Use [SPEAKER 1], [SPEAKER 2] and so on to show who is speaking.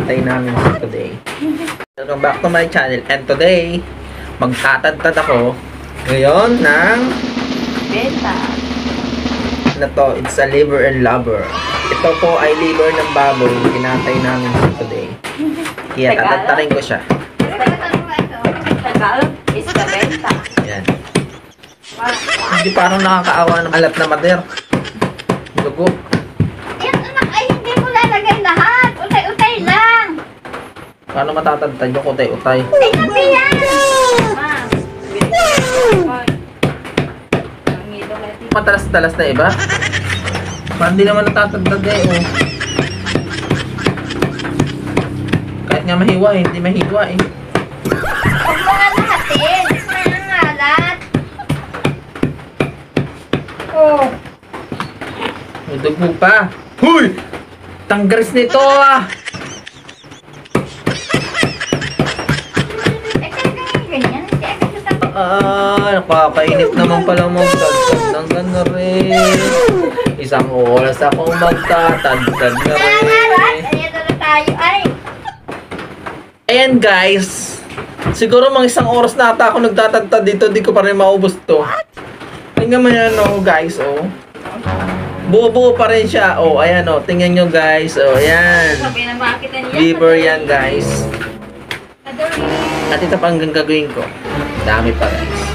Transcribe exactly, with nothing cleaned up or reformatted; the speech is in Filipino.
[SPEAKER 1] kinatay namin today. Welcome back to my channel. And today, magtatadtad ako ngayon ng
[SPEAKER 2] benta.
[SPEAKER 1] Na to, it's a liver and lover. Ito po ay liver ng baboy. Kinatay namin today. Kaya tatadtarin ko siya.
[SPEAKER 2] Tagalog is the benta.
[SPEAKER 1] Yan. Hindi parang nakakaawa ng alat na mader. Dugo.
[SPEAKER 2] Yan anak ay hindi mo lalagay lahat. Utay-utay lang.
[SPEAKER 1] Paano matatadtad yung utay-utay?
[SPEAKER 2] Ay, sabi yan!
[SPEAKER 1] Matalas-talas na iba? Parang hindi naman natatadtad eh. Oh. Kahit nga mahiwa eh, hindi mahiwa eh.
[SPEAKER 2] Huwag mo nga lahatin. Ang alat. Oh.
[SPEAKER 1] May dugo pa. Huy! Tanggaris nito ah!
[SPEAKER 2] Eh, talagang ganyan. Hindi agad sa tapos.
[SPEAKER 1] Ah, nakakainip naman pala magtatad ng gano'n rin. Isang oras akong magtatadtad na rin.
[SPEAKER 2] Ayan na tayo ay.
[SPEAKER 1] Ayan guys, siguro mga isang oras na ata ako nagtatadtad dito, di ko pa rin maubos to. Tingnan mo yan oh guys, oh. Buo-buo pa rin siya. Oh, ayan oh, tingnan nyo guys. Oh, ayan.
[SPEAKER 2] Sabi na bakit yan?
[SPEAKER 1] Liver yan guys. At ito pa hanggang gagawin ko. Dami pa guys.